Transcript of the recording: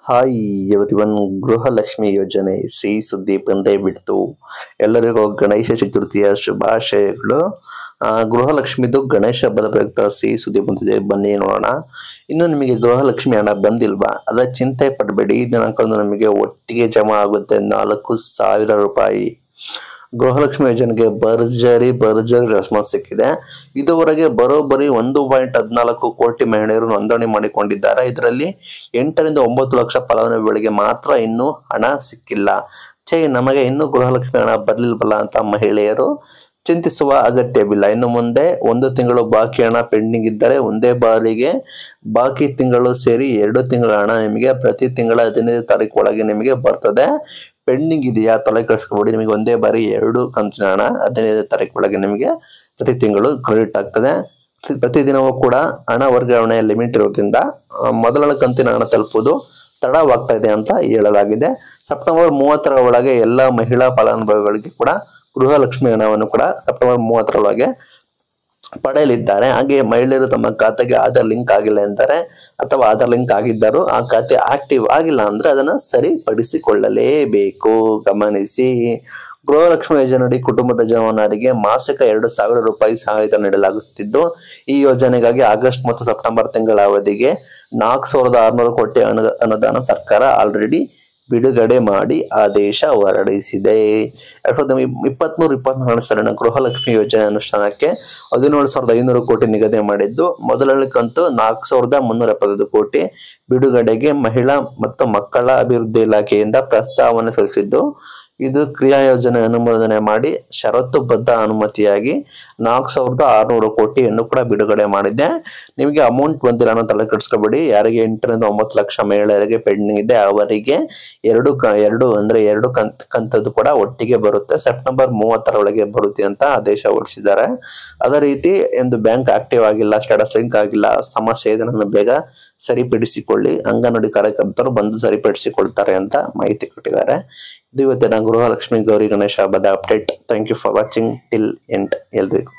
Hi everyone. Gruhalakshmi ಯೋಜನೆ ಸಿಹಿ ಸುದ್ದಿ ಬಂದೇ ಬಿಡ್ತು. ಎಲ್ಲರಿಗೂ ಗಣೇಶ ಚತುರ್ಥಿಯ ಶುಭಾಶಯಗಳು. ಗೃಹಲಕ್ಷ್ಮಿದು ಗಣೇಶ ಹಬ್ಬದ ಪ್ರಯುಕ್ತ ಸಿಹಿ ಸುದ್ದಿ ಬಂದಿದೆ, ಬನ್ನಿ ನೋಡೋಣ. ಇನ್ನು ನಿಮಗೆ ಗೃಹಲಕ್ಷ್ಮಿ ಹಣ ಬಂದಿಲ್ವಾ? ಅದ ಚಿಂತೆ ಪಡಬೇಡಿ. ಈ ದಿನಾಂಕಂದು ನಮಗೆ ಒಟ್ಟಿಗೆ ಜಮಾ ಆಗುತ್ತೆ 4,000 ರೂಪಾಯಿ. ಗೃಹಲಕ್ಷ್ಮಿ ಯೋಜನೆಗೆ ಭರ್ಜರಿ ರೆಸ್ಪಾನ್ಸ್ ಸಿಕ್ಕಿದೆ. ಇದುವರೆಗೆ ಬರೋಬ್ಬರಿ 1.14 ಕೋಟಿ ಮಹಿಳೆಯರು ನೋಂದಣಿ ಮಾಡಿಕೊಂಡಿದ್ದಾರೆ. ಇದರಲ್ಲಿ 8 ರಿಂದ 9 ಲಕ್ಷ ಫಲಾನುಭವಿಗಳಿಗೆ ಮಾತ್ರ ಇನ್ನೂ ಹಣ ಸಿಕ್ಕಿಲ್ಲ. ನಮಗೆ ಇನ್ನೂ ಗೃಹಲಕ್ಷ್ಮಿ ಹಣ ಬರ್ಲಿಲ್ವಲ್ಲ ಅಂತ ಮಹಿಳೆಯರು ಚಿಂತಿಸುವ ಅಗತ್ಯವಿಲ್ಲ. ಇನ್ನು ಮುಂದೆ 1 ತಿಂಗಳು ಬಾಕಿ ಹಣ ಪೆಂಡಿಂಗ್ ಇದ್ದರೆ ಒಂದೇ ಬಾರಿಗೆ ಬಾಕಿ ತಿಂಗಳು ಸೇರಿ 2 ತಿಂಗಳ ಹಣ ನಿಮಗೆ ಪ್ರತಿ ತಿಂಗಳ 15 ತಾರೀಕು ಒಳಗೆ ನಿಮಗೆ ಬರ್ತದೆ. ಪೆಂಡಿಂಗ್ ಇದೆಯಾ ತಲೆ ಕೆಡಿಸ್ಕೊಬೇಡಿ. ನಿಮಗೆ ಒಂದೇ ಬಾರಿ 2 ಕಂತಿನ ಹಣ 15 ತಾರೀಕು ಒಳಗೆ ನಿಮಗೆ ಪ್ರತಿ ತಿಂಗಳು ಕ್ರೆಡಿಟ್ ಆಗ್ತದೆ. ಪ್ರತಿದಿನವೂ ಕೂಡ ಹಣ ವರ್ಗಾವಣೆಯ ಲಿಮಿಟ್ ಇರೋದ್ರಿಂದ ಮೊದಲ ಕಂತಿನ ಹಣ ತಲುಪುವುದು ತಡವಾಗ್ತಾ ಇದೆ ಅಂತ ಹೇಳಲಾಗಿದೆ. ಸೆಪ್ಟೆಂಬರ್ 30ರ ಒಳಗೆ ಎಲ್ಲ ಮಹಿಳಾ ಫಲಾನುಭವಿಗಳಿಗೆ ಕೂಡ ಗೃಹಲಕ್ಷ್ಮಿ ಹಣವನ್ನು ಕೂಡ ಸೆಪ್ಟೆಂಬರ್ 30ರ ಒಳಗೆ ಪಡೆಯಲಿದ್ದಾರೆ. ಹಾಗೆ ಮಹಿಳೆಯರು ತಮ್ಮ ಖಾತೆಗೆ ಆಧಾರ್ ಲಿಂಕ್ ಆಗಿಲ್ಲ ಎಂದರೆ ಅಥವಾ ಆಧಾರ್ ಲಿಂಕ್ ಆಗಿದ್ದರೂ ಆ ಖಾತೆ ಆಕ್ಟಿವ್ ಆಗಿಲ್ಲ ಅಂದ್ರೆ ಅದನ್ನ ಸರಿಪಡಿಸಿಕೊಳ್ಳಲೇಬೇಕು. ಗಮನಿಸಿ, ಗೃಹಲಕ್ಷ್ಮಿ ಯೋಜನೆಯಡಿ ಕುಟುಂಬದ ಯಜಮಾನರಿಗೆ ಮಾಸಿಕ 2,000 ರೂಪಾಯಿ ಸಹಾಯಧನ ನೀಡಲಾಗುತ್ತಿದ್ದು, ಈ ಯೋಜನೆಗಾಗಿ ಆಗಸ್ಟ್ ಮತ್ತು ಸೆಪ್ಟೆಂಬರ್ ತಿಂಗಳ ಅವಧಿಗೆ 4,600 ಕೋಟಿ ಅನುದಾನ ಸರ್ಕಾರ ಆಲ್ರೆಡಿ ಬಿಡುಗಡೆ ಮಾಡಿ ಆದೇಶ ಹೊರಡಿಸಿದೆ. 2023-24 ಸಾಲಿನ ಗೃಹಲಕ್ಷ್ಮಿ ಯೋಜನೆ ಅನುಷ್ಠಾನಕ್ಕೆ 17,500 ಕೋಟಿ ನಿಗದಿ ಮಾಡಿದ್ದು, ಮೊದಲ ಕಂತು 4,375 ಕೋಟಿ ಬಿಡುಗಡೆಗೆ ಮಹಿಳಾ ಮತ್ತು ಮಕ್ಕಳ ಅಭಿವೃದ್ಧಿ ಇಲಾಖೆಯಿಂದ ಪ್ರಸ್ತಾವನೆ ಸಲ್ಲಿಸಿದ್ದು, ಇದು ಕ್ರಿಯಾ ಯೋಜನೆ ಅನುಮೋದನೆ ಮಾಡಿ ಷರತ್ತುಬದ್ಧ ಅನುಮತಿಯಾಗಿ 4,600 ಕೋಟಿಯನ್ನು ಕೂಡ ಬಿಡುಗಡೆ ಮಾಡಿದೆ. ನಿಮಗೆ ಅಮೌಂಟ್ ಬಂದಿಲ್ಲ ಅನ್ನೋ ತಲೆ ಕೆಡಿಸ್ಕೋಬೇಡಿ. ಯಾರಿಗೆ 8 ರಿಂದ 9 ಲಕ್ಷ ಮಹಿಳೆಯರಿಗೆ ಪೆಂಡಿಂಗ್ ಇದೆ ಅವರಿಗೆ ಎರಡು ಕಂತದ್ದು ಕೂಡ ಒಟ್ಟಿಗೆ ಬರುತ್ತೆ. ಸೆಪ್ಟೆಂಬರ್ 30ರ ಒಳಗೆ ಬರುತ್ತೆ ಅಂತ ಆದೇಶ ಹೊರಡಿಸಿದ್ದಾರೆ. ಅದೇ ರೀತಿ ಒಂದು ಬ್ಯಾಂಕ್ ಆಕ್ಟಿವ್ ಆಗಿಲ್ಲ, ಸ್ಟೇಟಸ್ ಲಿಂಕ್ ಆಗಿಲ್ಲ, ಸಮಸ್ಯೆ ಇದನ್ನು ಬೇಗ ಸರಿಪಡಿಸಿಕೊಳ್ಳಿ. ಅಂಗನವಾಡಿ ಕಾರ್ಯಕರ್ತರು ಬಂದು ಸರಿಪಡಿಸಿಕೊಳ್ತಾರೆ ಅಂತ ಮಾಹಿತಿ ಕೊಟ್ಟಿದ್ದಾರೆ. ಇದು ಇವತ್ತಿನ ಗೃಹಲಕ್ಷ್ಮಿ ಗೌರಿ ಗಣೇಶ ಹಬ್ಬದ update. Thank you for watching till end. ಎಲ್ರಿಗೂ